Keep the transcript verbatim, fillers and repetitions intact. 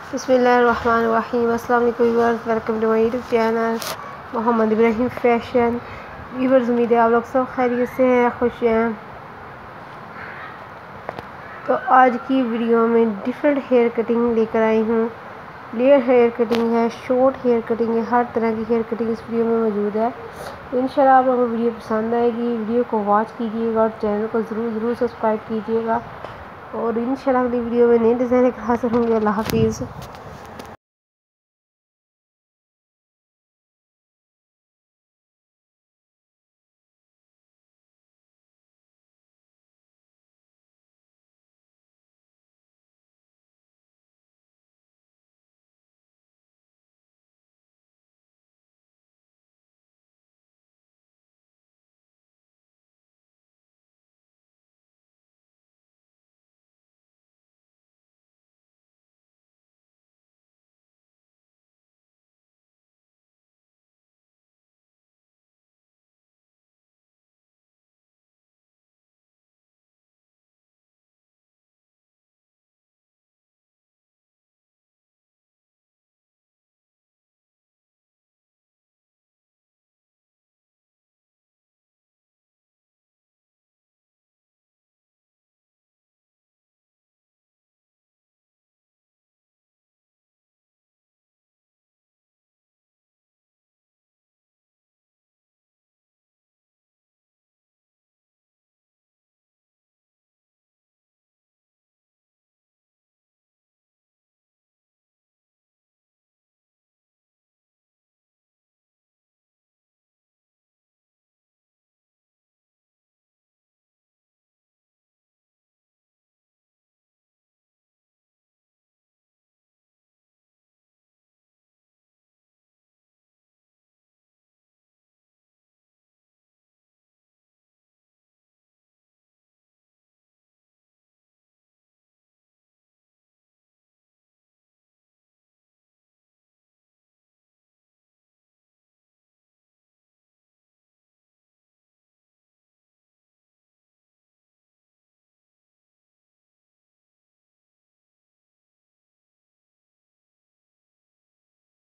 बिस्मिल्लाहिर्रहमानिर्रहीम। अस्सलाम वालेकुम viewers, welcome to my YouTube channel Mohammad Ibrahim fashion. Viewers, उम्मीद है आप लोग सब खैरियत से हैं, खुश हैं। तो आज की वीडियो में डिफरेंट हेयर कटिंग लेकर आई हूँ। लेयर हेयर कटिंग है, शॉर्ट हेयर कटिंग है, हर तरह की हेयर कटिंग इस वीडियो में मौजूद है। तो इंशाल्लाह आप लोगों को वीडियो पसंद आएगी। वीडियो को वॉच कीजिएगा और चैनल को ज़रूर ज़रूर सब्सक्राइब कीजिएगा। और इंशाल्लाह अगली वीडियो में नए डिज़ाइन के हाजिर होंगे। अल्लाह हाफिज़।